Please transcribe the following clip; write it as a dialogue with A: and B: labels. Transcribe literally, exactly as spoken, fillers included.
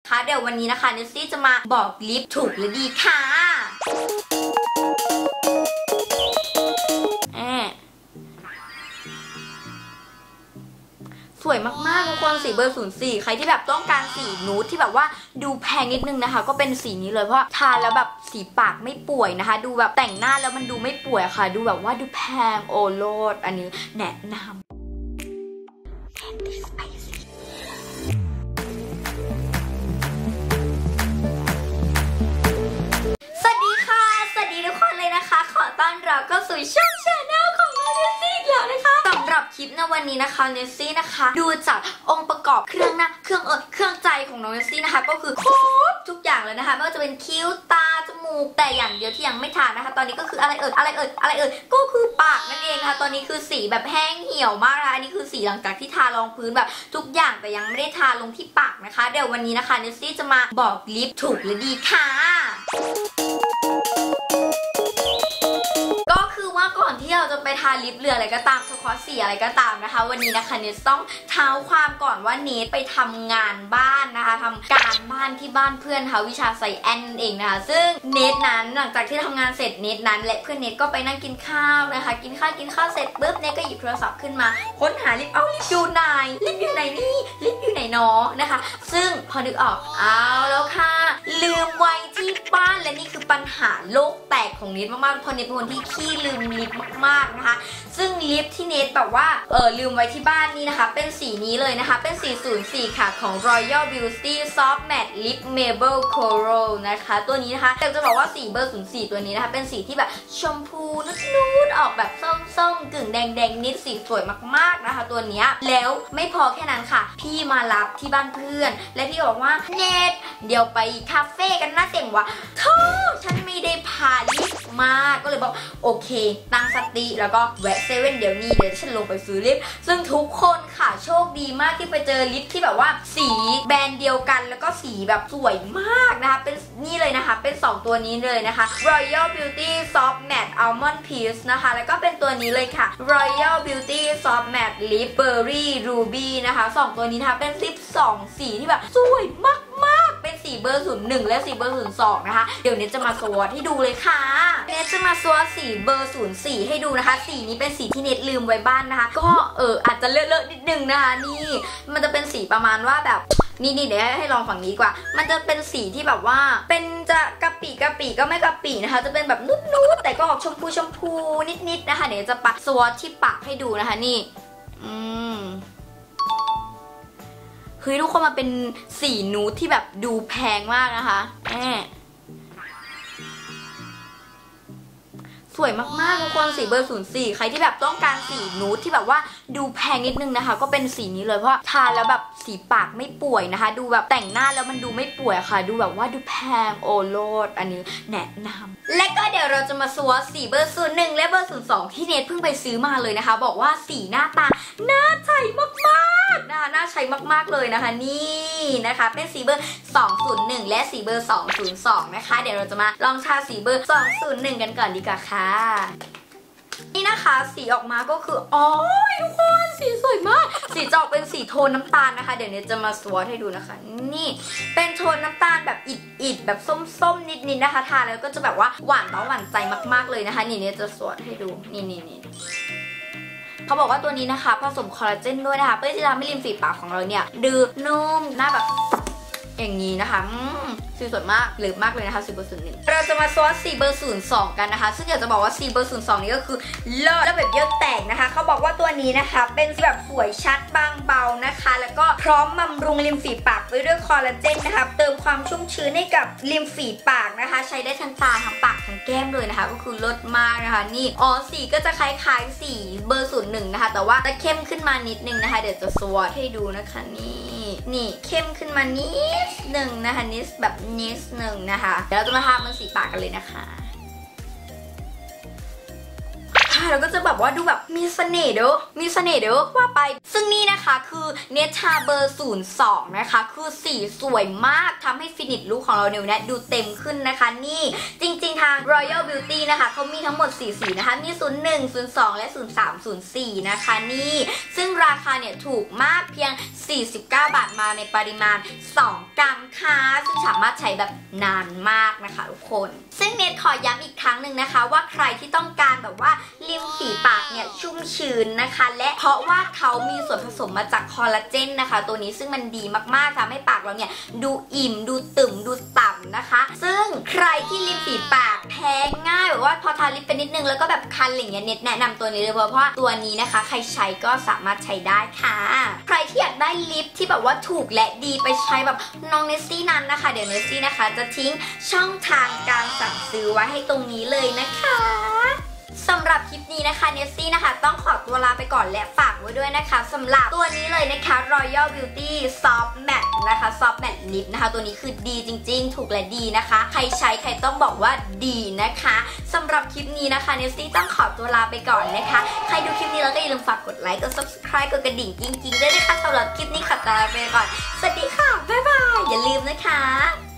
A: ค่ะเดี๋ยววันนี้นะคะเนสซี่จะมาบอกลิปถูกและดีค่ะสวยมากๆทุกคนสีเบอร์ศูนย์สี่ใครที่แบบต้องการสีนูดที่แบบว่าดูแพงนิดนึงนะคะก็เป็นสีนี้เลยเพราะทาแล้วแบบสีปากไม่ป่วยนะคะดูแบบแต่งหน้าแล้วมันดูไม่ป่วยค่ะดูแบบว่าดูแพงโอโลดอันนี้แนะนำสวัสดีค่ะสวัสดีทุกคนเลยนะคะขอต้อนรับเข้าสู่ช่องชาแนลของเนสซี่อีกแล้วนะคะสำหรับคลิปในวันนี้นะคะเนสซี่นะคะดูจากองค์ประกอบเครื่องหน้าเครื่องเออเครื่องใจของน้องเนสซี่นะคะก็คือครบทุกอย่างเลยนะคะไม่ว่าจะเป็นคิ้วตาจมูกแต่อย่างเดียวที่ยังไม่ทานะคะตอนนี้ก็คืออะไรเอ่ยอะไรเอ่ยอะไรเอ่ยก็คือปากนั่นเองนะคะตอนนี้คือสีแบบแห้งเหี่ยวมากนะคะอันนี้คือสีหลังจากที่ทารองพื้นแบบทุกอย่างแต่ยังไม่ได้ทาลงที่ปากนะคะเดี๋ยววันนี้นะคะเนสซี่จะมาบอกลิปถูกและดีค่ะก็คือว่าก่อนที่เราจะไปทาลิปเรืออะไรก็ตามเฉพาะสีอะไรก็ตามนะคะวันนี้นะคะเนสต้องเท้าความก่อนว่าเนสไปทำงานบ้านนะคะทำการบ้านที่บ้านเพื่อนค่ะวิชาไซแอนเองนะคะซึ่งเนสนั้นหลังจากที่ทำงานเสร็จเนสนั้นและเพื่อนเนสก็ไปนั่งกินข้าวนะคะกินข้าวกินข้าวเสร็จปุ๊บเนสก็หยิบโทรศัพท์ขึ้นมาค้นหาลิปเอาลิปอยู่ไหนลิปอยู่ไหนนี่ลิปอยู่ไหนน้องนะคะซึ่งพอนึกออกเอาแล้วค่ะลืมไว้ที่บ้านและนี่คือปัญหาโลกแตกของเนสมากๆเพราะเนสเป็นคนที่ขี้ลืมลิปมากๆนะคะซึ่งลิปที่เนสแบบว่าเออลืมไว้ที่บ้านนี่นะคะเป็นสีนี้เลยนะคะเป็นสีศูนย์สี่ค่ะของ Royal Beauty Soft Matte Lip Maple Coral นะคะตัวนี้นะคะแต่จะบอกว่าสีเบอร์ศูนย์สี่ตัวนี้นะคะเป็นสีที่แบบชมพูนุดๆออกแบบส้มๆกึ่งแดงๆนิดสีสวยมากๆนะคะตัวนี้แล้วไม่พอแค่นั้นค่ะพี่มารับที่บ้านเพื่อนและพี่บอกว่าเนสเดี๋ยวไปคาเฟ่กันนะเต็มวะโธ่ฉันไม่ได้พาลิปมาก็เลยบอกโอเคตั้งสติแล้วก็แวะเซเว่นเดี๋ยวนี้เดี๋ยวฉันลงไปซื้อลิปซึ่งทุกคนค่ะโชคดีมากที่ไปเจอลิปที่แบบว่าสีแบรนด์เดียวกันแล้วก็สีแบบสวยมากนะคะเป็นนี่เลยนะคะเป็นสองตัวนี้เลยนะคะ Royal Beauty Soft Matte Almond Peach นะคะแล้วก็เป็นตัวนี้เลยค่ะ Royal Beauty Soft Matte Lip Berry Ruby นะคะสองตัวนี้นะคะเป็นลิปสองสีที่แบบสวยมากๆเป็นสีเบอร์ศูนย์หนึ่งและสีเบอร์ศูนย์สองนะคะเดี๋ยวเนสจะมาสวอตให้ดูเลยค่ะเนสจะมาสวอตสีเบอร์ศูนย์สี่ให้ดูนะคะสีนี้เป็นสีที่เนสลืมไว้บ้านนะคะก็เอออาจจะเลอะๆนิดนึงนะคะนี่มันจะเป็นสีประมาณว่าแบบนี่นี่เดี๋ยวให้ลองฝั่งนี้กว่ามันจะเป็นสีที่แบบว่าเป็นจะกะปิกะปิก็ไม่กะปินะคะจะเป็นแบบนุดๆแต่ก็ออกชมพูชมพูนิดๆนะคะเดี๋ยวจะปักสวอตที่ปากให้ดูนะคะนี่อืมเฮ้ยทุกคนมันเป็นสีนูดที่แบบดูแพงมากนะคะแอบสวยมากๆทุกคนสีเบอร์ศูนย์สี่ใครที่แบบต้องการสีนูดที่แบบว่าดูแพงนิดนึงนะคะก็เป็นสีนี้เลยเพราะทาแล้วแบบสีปากไม่ป่วยนะคะดูแบบแต่งหน้าแล้วมันดูไม่ป่วยค่ะดูแบบว่าดูแพงโอโลดอันนี้แนะนำและก็เดี๋ยวเราจะมาสวอตสีเบอร์ศูนย์หนึ่งและเบอร์ศูนย์สองที่เนทเพิ่งไปซื้อมาเลยนะคะบอกว่าสีหน้าตาน่าใช้มากๆนะคะน่าใช้มากๆเลยนะคะนี่นะคะเป็นสีเบอร์สองศูนย์หนึ่งและสีเบอร์สองศูนย์สองนะคะเดี๋ยวเราจะมาลองทาสีเบอร์สองศูนย์หนึ่งกันก่อนดีกว่าค่ะนี่นะคะสีออกมาก็คืออ๋อทุกคนสีสวยมากสีจะออกเป็นสีโทนน้ำตาลนะคะเดี๋ยวเนยจะมาสวอตให้ดูนะคะนี่เป็นโทนน้ำตาลแบบอิดๆแบบส้มๆนิดๆนะคะทาแล้วก็จะแบบว่าหวานแล้วหวานใจมากๆเลยนะคะนี่เนยจะสวอตให้ดูนี่นี่นี่เขาบอกว่าตัวนี้นะคะผสมคอลลาเจนด้วยนะคะเพื่อที่จะทำให้ริมฝีปากของเราเนี่ยดื้อนุ่มหน้าแบบอย่างนี้นะคะสีสวยมากเหลือมากเลยนะคะสีเบอร์ศูนย์หนึ่งเราจะมาสวอตสีเบอร์ศูนย์สองกันนะคะซึ่งอยากจะบอกว่าสีเบอร์ศูนย์สองนี้ก็คือเลิศแล้วแบบเยอะแตกนะคะเขาบอกว่าตัวนี้นะคะเป็นแบบสวยชัดบางเบานะคะแล้วก็พร้อมบำรุงริมฝีปากไปด้วยคอลลาเจนนะคะเติมความชุ่มชื้นให้กับริมฝีปากนะคะใช้ได้ทั้งตาทั้งปากทั้งแก้มเลยนะคะก็คือเลิศมากนะคะนี่อ๋อสีก็จะคล้ายๆสีเบอร์ศูนย์หนึ่งนะคะแต่ว่าจะเข้มขึ้นมานิดนึงนะคะเดี๋ยวจะสวอตให้ดูนะคะนี่นี่เข้มขึ้นมานิดนึงนะคะนิดแบบนิดนึงนะคะเดี๋ยวเราจะมาทาบนสีปากกันเลยนะคะทช่แล้วก็จะแบบว่าดูแบบมีเสน่ห์เด้อมีเสน่ห์เด้อว่าไปซึ่งนี่นะคะคือเนชาเบอร์ศูนย์สองนะคะคือสีสวยมากทำให้ฟินิชลุคของเราเนี่ยดูเต็มขึ้นนะคะนี่จริงๆทาง Royal Beauty นะคะเขามีทั้งหมดสี่สีนะคะมีศูนย์หนึ่ง ศูนย์สองและศูนย์สาม ศูนย์สี่นะคะนี่ซึ่งราคาเนี่ยถูกมากเพียงสี่สิบเก้าบาทมาในปริมาณสองกรัมค่ะซึ่งสามารถใช้แบบนานมากนะคะทุกคนซึ่งเนทขอย้ำอีกครั้งหนึ่งนะคะว่าใครที่ต้องการแบบว่าริมฝีปากเนี่ยชุ่มชื้นนะคะและเพราะว่าเขามีส่วนผสมมาจากคอลลาเจนนะคะตัวนี้ซึ่งมันดีมากๆทำให้ปากเราเนี่ยดูอิ่มดูตึงดูต่ำนะคะซึ่งใครที่ริมฝีปากแพ้ง่ายแบบว่าพอทาลิปไปนิดนึงแล้วก็แบบคันอะไรเงี้ยเนทแนะนำตัวนี้เลยเพราะว่าตัวนี้นะคะใครใช้ก็สามารถใช้ได้ค่ะใครที่อยากได้ลิปที่แบบว่าถูกและดีไปใช้แบบน้องเนสซี่นั้นนะคะเดี๋ยวเนสซี่นะคะจะทิ้งช่องทางการสั่งซื้อไว้ให้ตรงนี้เลยนะคะสำหรับคลิปนี้นะคะเนสซี่นะคะต้องขอตัวลาไปก่อนและฝากไว้ด้วยนะคะสำหรับตัวนี้เลยนะคะ Royal Beauty Soft Matte นะคะ Soft Matte Lip นะคะตัวนี้คือดีจริงๆถูกและดีนะคะใครใช้ใครต้องบอกว่าดีนะคะสำหรับคลิปนี้นะคะเนสซี่ต้องขอตัวลาไปก่อนนะคะใครดูคลิปนี้แล้วก็อย่าลืมฝากกดไลค์กด Subscribe กดกระดิ่งกิ๊งๆด้วยนะคะสำหรับคลิปนี้ขอตัวลาไปก่อนสวัสดีค่ะบ๊ายบายอย่าลืมนะคะ